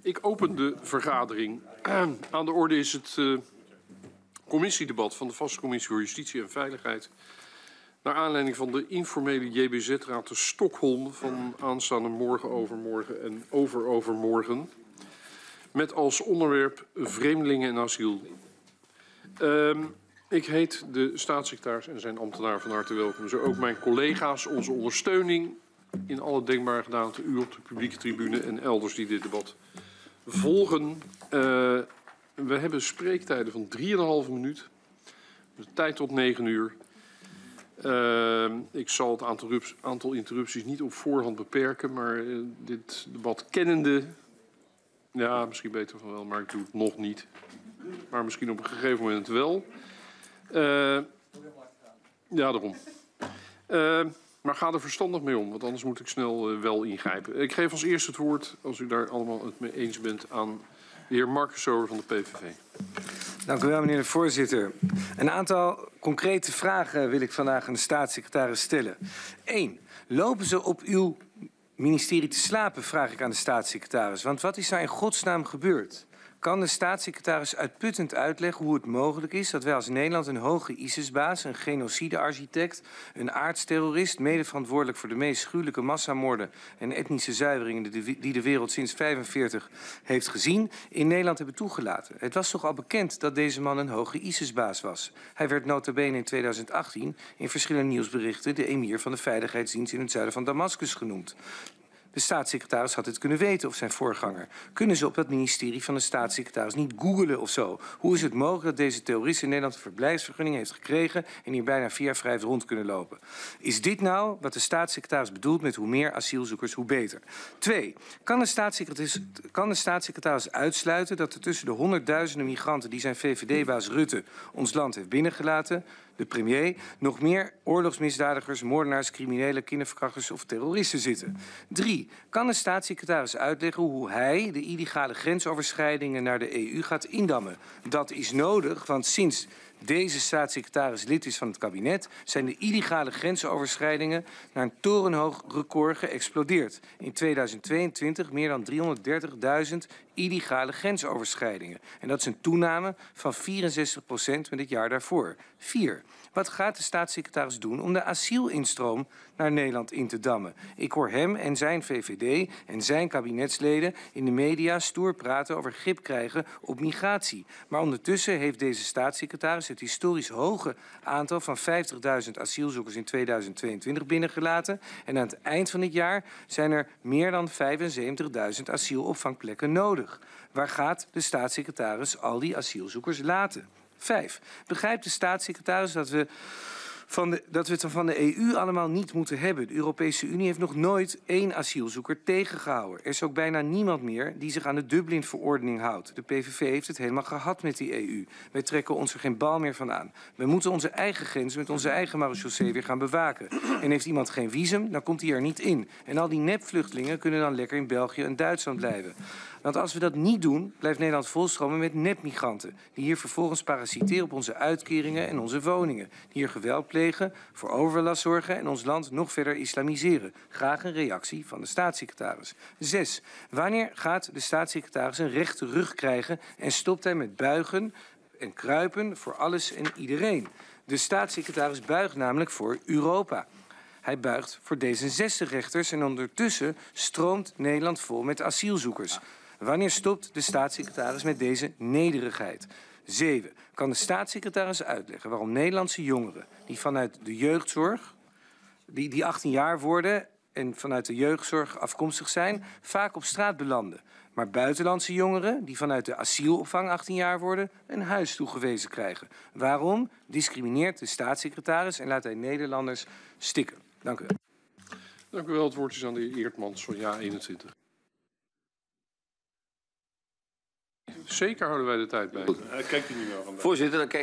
Ik open de vergadering. Aan de orde is het commissiedebat van de Vaste Commissie voor Justitie en Veiligheid. Naar aanleiding van de informele JBZ-raad te Stockholm van aanstaande morgen, overmorgen en overmorgen. Met als onderwerp vreemdelingen en asiel. Ik heet de staatssecretaris en zijn ambtenaar van harte welkom. Zo ook mijn collega's, onze ondersteuning in alle denkbare gedaanten. U op de publieke tribune en elders die dit debat volgen. We hebben spreektijden van 3,5 minuut. De tijd tot 9 uur. Ik zal het aantal interrupties niet op voorhand beperken, maar dit debat kennende, ja, misschien beter van wel, maar ik doe het nog niet. Maar misschien op een gegeven moment wel. Ja, daarom. Maar ga er verstandig mee om, want anders moet ik snel wel ingrijpen. Ik geef als eerste het woord, als u daar allemaal het mee eens bent, aan de heer Marcussower van de PVV. Dank u wel, meneer de voorzitter. Een aantal concrete vragen wil ik vandaag aan de staatssecretaris stellen. 1. Lopen ze op uw ministerie te slapen, vraag ik aan de staatssecretaris. Want wat is daar in godsnaam gebeurd? Kan de staatssecretaris uitputtend uitleggen hoe het mogelijk is dat wij als Nederland een hoge ISIS-baas, een genocide-architect, een aardsterrorist, mede verantwoordelijk voor de meest gruwelijke massamoorden en etnische zuiveringen die de wereld sinds 1945 heeft gezien, in Nederland hebben toegelaten? Het was toch al bekend dat deze man een hoge ISIS-baas was. Hij werd nota bene in 2018 in verschillende nieuwsberichten de emir van de veiligheidsdienst in het zuiden van Damascus genoemd. De staatssecretaris had het kunnen weten of zijn voorganger. Kunnen ze op dat ministerie van de staatssecretaris niet googelen of zo? Hoe is het mogelijk dat deze terrorist in Nederland een verblijfsvergunning heeft gekregen en hier bijna 4 jaar vrij heeft rond kunnen lopen? Is dit nou wat de staatssecretaris bedoelt met hoe meer asielzoekers, hoe beter? 2. Kan de staatssecretaris uitsluiten dat er tussen de honderdduizenden migranten die zijn VVD-baas Rutte ons land heeft binnengelaten, de premier, nog meer oorlogsmisdadigers, moordenaars, criminelen, kinderverkrachters of terroristen zitten? 3. Kan de staatssecretaris uitleggen hoe hij de illegale grensoverschrijdingen naar de EU gaat indammen? Dat is nodig, want sinds deze staatssecretaris lid is van het kabinet, zijn de illegale grensoverschrijdingen naar een torenhoog record geëxplodeerd. In 2022 meer dan 330.000 illegale grensoverschrijdingen. En dat is een toename van 64% met het jaar daarvoor. 4. Wat gaat de staatssecretaris doen om de asielinstroom naar Nederland in te dammen? Ik hoor hem en zijn VVD en zijn kabinetsleden in de media stoer praten over grip krijgen op migratie. Maar ondertussen heeft deze staatssecretaris het historisch hoge aantal van 50.000 asielzoekers in 2022 binnengelaten. En aan het eind van dit jaar zijn er meer dan 75.000 asielopvangplekken nodig. Waar gaat de staatssecretaris al die asielzoekers laten? 5. Begrijpt de staatssecretaris dat we het van de EU allemaal niet moeten hebben? De Europese Unie heeft nog nooit 1 asielzoeker tegengehouden. Er is ook bijna niemand meer die zich aan de Dublin-verordening houdt. De PVV heeft het helemaal gehad met die EU. Wij trekken ons er geen bal meer van aan. We moeten onze eigen grenzen met onze eigen marechaussee weer gaan bewaken. En heeft iemand geen visum, dan komt hij er niet in. En al die nepvluchtelingen kunnen dan lekker in België en Duitsland blijven. Want als we dat niet doen, blijft Nederland volstromen met nepmigranten, die hier vervolgens parasiteren op onze uitkeringen en onze woningen, die hier geweld plegen, voor overlast zorgen en ons land nog verder islamiseren. Graag een reactie van de staatssecretaris. 6. Wanneer gaat de staatssecretaris een rechte rug krijgen en stopt hij met buigen en kruipen voor alles en iedereen? De staatssecretaris buigt namelijk voor Europa. Hij buigt voor D66-rechters en ondertussen stroomt Nederland vol met asielzoekers. Wanneer stopt de staatssecretaris met deze nederigheid? 7. Kan de staatssecretaris uitleggen waarom Nederlandse jongeren die vanuit de jeugdzorg, die 18 jaar worden en vanuit de jeugdzorg afkomstig zijn, vaak op straat belanden? Maar buitenlandse jongeren die vanuit de asielopvang 18 jaar worden, een huis toegewezen krijgen? Waarom discrimineert de staatssecretaris en laat hij Nederlanders stikken? Dank u wel. Dank u wel. Het woord is aan de heer Eertmans van JA21. Zeker houden wij de tijd bij. Kijkt u niet meer vandaag. Voorzitter, dan